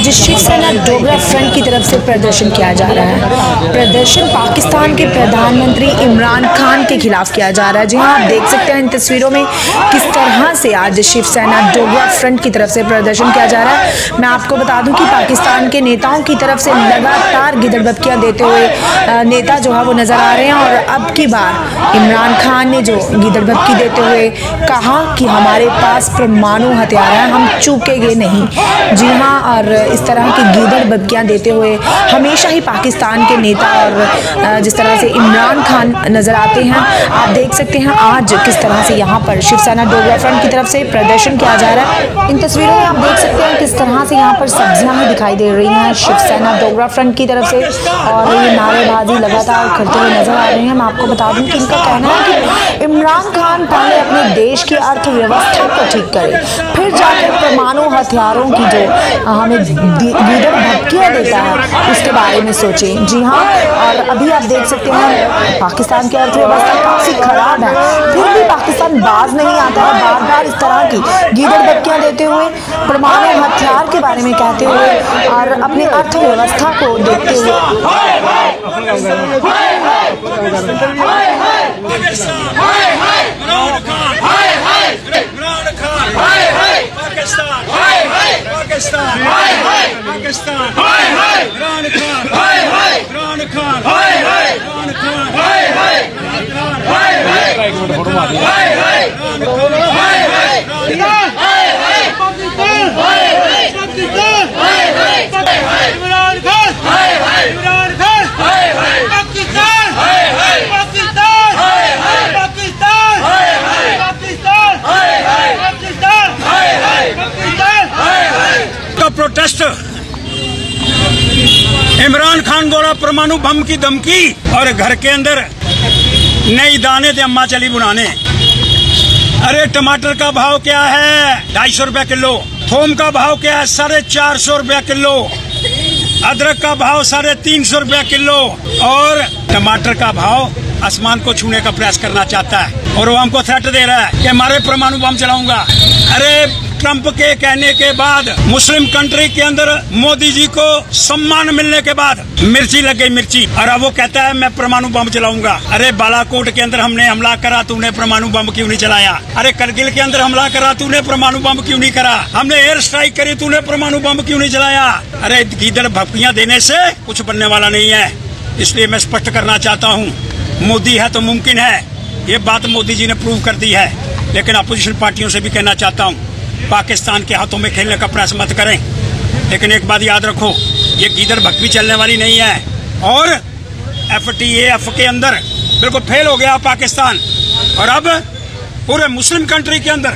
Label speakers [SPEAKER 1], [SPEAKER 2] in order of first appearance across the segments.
[SPEAKER 1] आज शिवसेना डोगरा फ्रंट की तरफ से प्रदर्शन किया जा रहा है। प्रदर्शन पाकिस्तान के प्रधानमंत्री इमरान खान के खिलाफ किया जा रहा है। जी हाँ, आप देख सकते हैं इन तस्वीरों में किस तरह से आज शिवसेना डोगरा फ्रंट की तरफ से प्रदर्शन किया जा रहा है। मैं आपको बता दूं कि पाकिस्तान के नेताओं की तरफ से लगातार गिदड़बक्कियां देते हुए नेता जो है वो नजर आ रहे हैं और अब की बार इमरान खान ने जो गिदड़बक्की देते हुए कहा कि हमारे पास परमाणु हथियार है, हम चूकेंगे नहीं। जी हाँ, और इस तरह की गिदड़बक्कियां देते हुए हमेशा ही पाकिस्तान के नेता और जिस तरह से इमरान खान नजर आते हैं, आप देख सकते हैं आज किस तरह से यहाँ पर शिवसेना डोगरा फ्रंट की तरफ से प्रदर्शन किया जा रहा है। इन तस्वीरों में आप देख सकते हैं किस तरह से यहाँ पर सब्जियां भी दिखाई दे रही हैं शिवसेना डोगरा फ्रंट की तरफ से, और ये नारेबाजी लगातार करते हुए नजर आ रहे हैं। मैं आपको बता दूं कि इनका कहना है कि इमरान खान पहले अपने देश की अर्थव्यवस्था को ठीक करे, फिर जाकर परमाणु हथियारों की जो हमें गिदड़बक्कियां देता है उसके बारे में सोचें। जी हाँ, और अभी आप देख सकते हैं पाकिस्तान की अर्थव्यवस्था काफी खराब है, फिर भी पाकिस्तान बाज नहीं आता है, बार बार इस तरह की गिदड़बक्कियां देते हुए, परमाणु हथियार के बारे में कहते हुए और अपनी अर्थव्यवस्था को देखते हुए।
[SPEAKER 2] प्रोटेस्ट इमरान खान द्वारा परमाणु बम की धमकी और घर के अंदर नई दाने थे अम्मा चली बुनाने। अरे टमाटर का भाव क्या है? 250 रुपया किलो। थोम का भाव क्या है? 450 रुपया किलो। अदरक का भाव 350 रुपया किलो। और टमाटर का भाव आसमान को छूने का प्रयास करना चाहता है और वो हमको थ्रेट दे रहा है कि हमारे परमाणु बम चलाऊंगा। अरे ट्रंप के कहने के बाद मुस्लिम कंट्री के अंदर मोदी जी को सम्मान मिलने के बाद मिर्ची लग गई मिर्ची, और अब वो कहता है मैं परमाणु बम चलाऊंगा। अरे बालाकोट के अंदर हमने हमला करा, तूने परमाणु बम क्यों नहीं चलाया? अरे करगिल के अंदर हमला करा, तूने परमाणु बम क्यों नहीं करा? हमने एयर स्ट्राइक करी, तूने परमाणु बम क्यों नहीं चलाया? अरे गिदड़बक्कियां देने से कुछ बनने वाला नहीं है। इसलिए मैं स्पष्ट करना चाहता हूँ, मोदी है तो मुमकिन है, ये बात मोदी जी ने प्रूव कर दी है। लेकिन अपोजिशन पार्टियों से भी कहना चाहता हूँ, पाकिस्तान के हाथों में खेलने का प्रयास मत करें। लेकिन एक बात याद रखो, ये गिदड़बक्की चलने वाली नहीं है। और FATF के अंदर बिल्कुल फेल हो गया पाकिस्तान, और अब पूरे मुस्लिम कंट्री के अंदर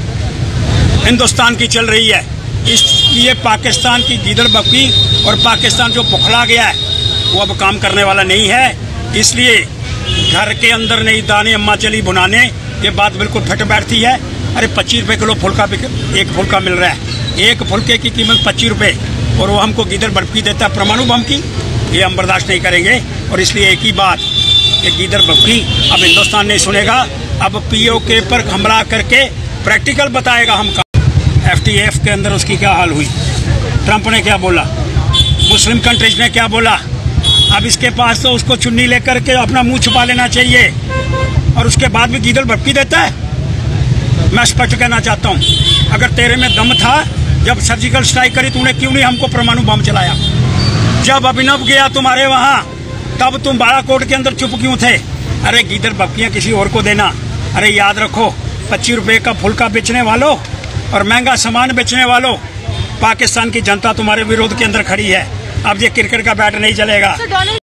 [SPEAKER 2] हिंदुस्तान की चल रही है। इसलिए पाकिस्तान की गिदड़बक्की और पाकिस्तान जो बुखला गया है वो अब काम करने वाला नहीं है। इसलिए घर के अंदर नई दाने अम्मा चली बुनाने, ये बात बिल्कुल फिट बैठती है। अरे 25 रुपये किलो फुल्का, एक फुल्का मिल रहा है, एक फुल्के की कीमत 25 रुपये, और वो हमको गिदड़बक्की देता है परमाणु बम की। ये हम बर्दाश्त नहीं करेंगे। और इसलिए एक ही बात, ये गिदड़बक्की अब हिंदुस्तान नहीं सुनेगा। अब POK पर हमला करके प्रैक्टिकल बताएगा हमका। FATF के अंदर उसकी क्या हाल हुई, ट्रंप ने क्या बोला, मुस्लिम कंट्रीज ने क्या बोला। अब इसके पास तो उसको चुन्नी लेकर के अपना मुंह छुपा लेना चाहिए, और उसके बाद भी गिदड़बक्की देता है। मैं स्पष्ट कहना चाहता हूँ, अगर तेरे में दम था, जब सर्जिकल स्ट्राइक करी तूने क्यों नहीं हमको परमाणु बम चलाया? जब अभिनव गया तुम्हारे वहाँ, तब तुम बालाकोट के अंदर चुप क्यों थे? अरे गिदड़बक्कियां किसी और को देना। अरे याद रखो, 25 रुपये का फुल्का बेचने वालों और महंगा सामान बेचने वालों, पाकिस्तान की जनता तुम्हारे विरोध के अंदर खड़ी है। अब ये क्रिकेट का बैट नहीं चलेगा।